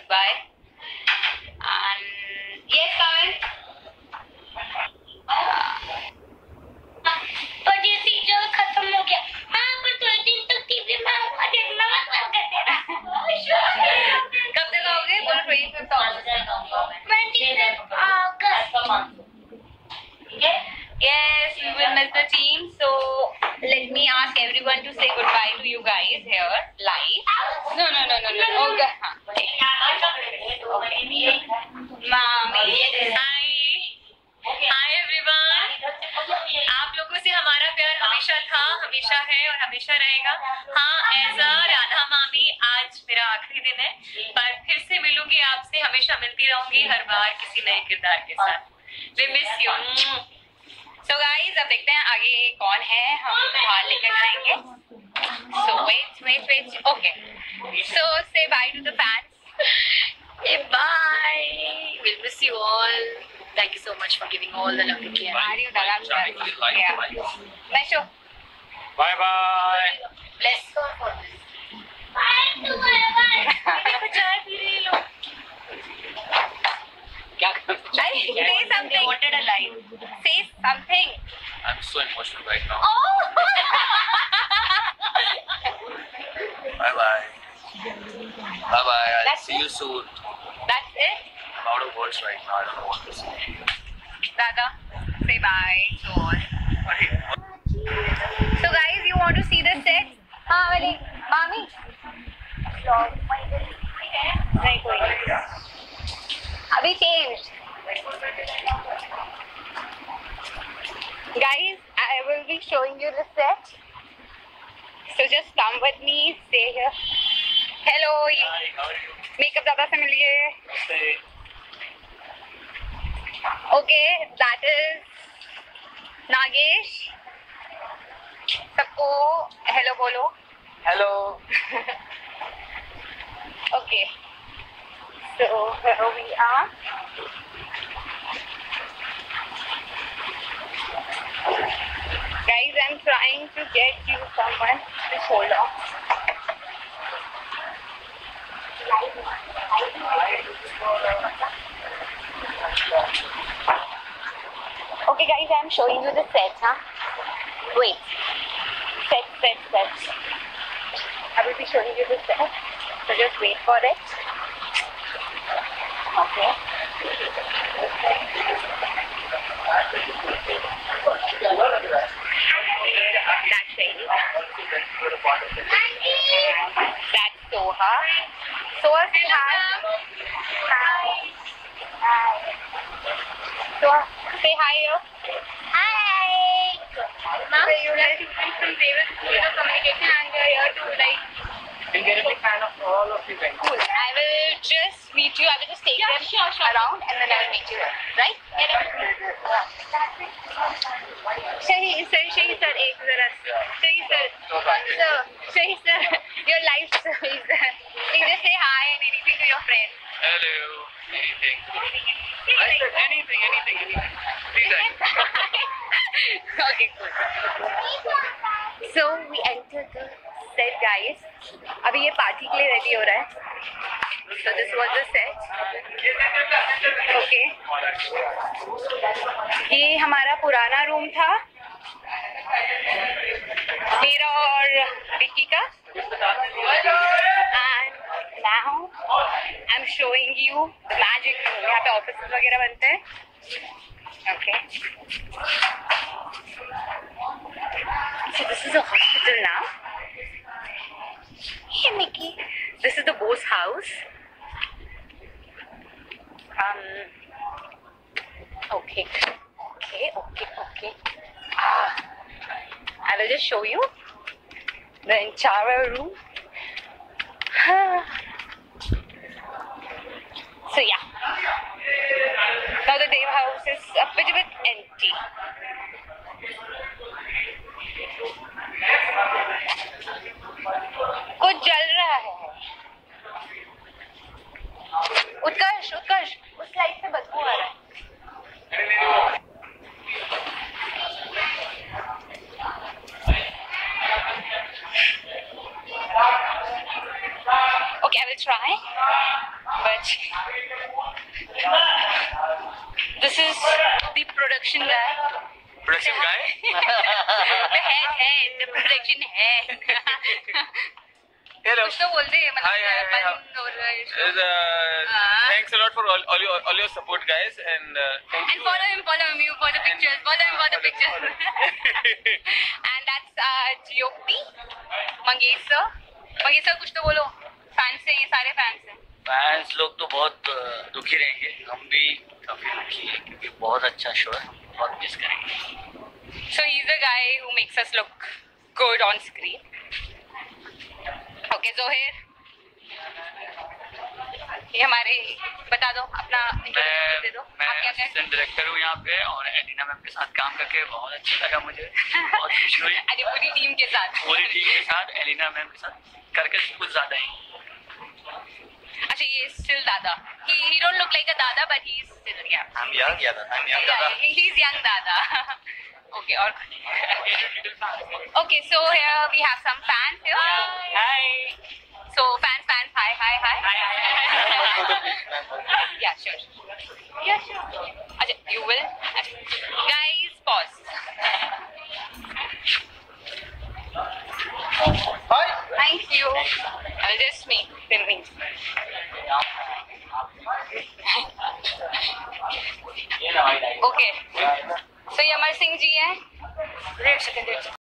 goodbye. And yes, Karan. पर ये season खत्म हो गया। हाँ, पर 2 दिन तक टीवी में आऊँगा देखना मत बंद कर देना। कब तक आओगे? बोलो 25th August. 25th August. Yes, we will miss the team. So let me ask everyone to say goodbye to you guys here live. No. Okay. Mommy. Hi everyone. आप लोगों से हमारा प्यार हमेशा था, हमेशा है और हमेशा रहेगा. हाँ, एज अ राधा मामी आज मेरा आखिरी दिन है, पर फिर से मिलूंगी आपसे, हमेशा मिलती रहूंगी हर बार किसी नए किरदार के साथ. We miss you. So guys, अब देखते हैं आगे कौन है, हम बाहर लेकर जाएंगे. So wait. Okay. So say bye to the fans. Hey, bye. We'll miss you all. Thank you so much for giving all the love you can. Mario Dalam. Yeah. Mesho. Bye bye. Bless. क्या Say something. Wanted a life. Say something. I'm so emotional right now. Oh. Bye bye. Bye bye. I'll That's see you soon. That's it. I'm out of words right now. I don't know what to say. Dada, say bye to all. So guys, you want to see the set? हाँ वाली मामी. नहीं कोई. अभी change. Guys, I will be showing you the set. So just come with me. Stay here. Hello. Makeup दादा से मिलिए. Okay, that is Nagesh. सबको hello बोलो. Hello. Okay. So here we are. Guys, I'm trying to get you someone. Just hold on. Okay guys, I'm showing you the set, huh? Wait. Set. I will be showing you the set. So just wait for it. Okay. That's Shady. That's Soha. Soha, say hi. Hi. Soha, say hi here. Hi. So you like from Davis School of Communication and you're here to like. We'll get a big fan of all of you guys. Cool. I will just meet you. I will just take them around and then I will meet you here. Right? Shahi sir, ek zara. Shahi sir, your life story sir. Please just say hi and anything to your friends. Hello. Anything. I said anything. Please. Okay, cool. So we entered the set, guys. अभी ये party के लिए ready हो रहा है. So this was the set. Okay. ये हमारा पुराना रूम था मेरा और विक्की का. And now I'm showing you the magic room. यहाँ पे ऑफिस वगैरह बनते हैं. Okay. So this is a hospital now. Hey Mickey. This is the Bose house. Okay. I will just show you the entire room. So yeah. Now the Dev house is a bit empty. कुछ जल रहा है. उत्कर्ष उस light से बदबू आ रहा है. Okay, I will try, much. This is the production guy. Production guy? The head, the production head. Hello. कुछ तो बोलते हैं Hi, hi, hi. Thanks a lot for all your support, guys, and thank And you. follow him for the pictures. Follow him for the pictures. And that's GOP, Mangesh sir. Mangesh sir कुछ तो बोलो. Fans हैं, ये सारे fans हैं. Fans लोग तो बहुत दुखी रहेंगे, हम भी काफी दुखी हैं क्योंकि बहुत अच्छा शो है, बहुत मिस करेंगे. So he's the guy who makes us look good on screen. Okay, Zohair. ये हमारे बता दो अपना इंट्रोडक्शन दे दो. मैं आप क्या असिस्टेंट डायरेक्टर हूँ यहाँ पे और एलिना मैम के साथ काम करके बहुत अच्छा लगा मुझे, बहुत खुशी हुई. अरे पूरी टीम के साथ. पूरी टीम के साथ, एलिना मैम के साथ करके कुछ ज्यादा ही. अच्छा, ये still Dada. He don't look like a Dada, but he's still yeah. I'm young Dada. He's young Dada. Okay, और okay, so here we have some fans here. Hi. So fans, hi. Yeah, sure. अच्छा, you will. Guys, pause. Hi. Thank you. I'll just me filming. Okay. So ये अमर सिंह जी हैं.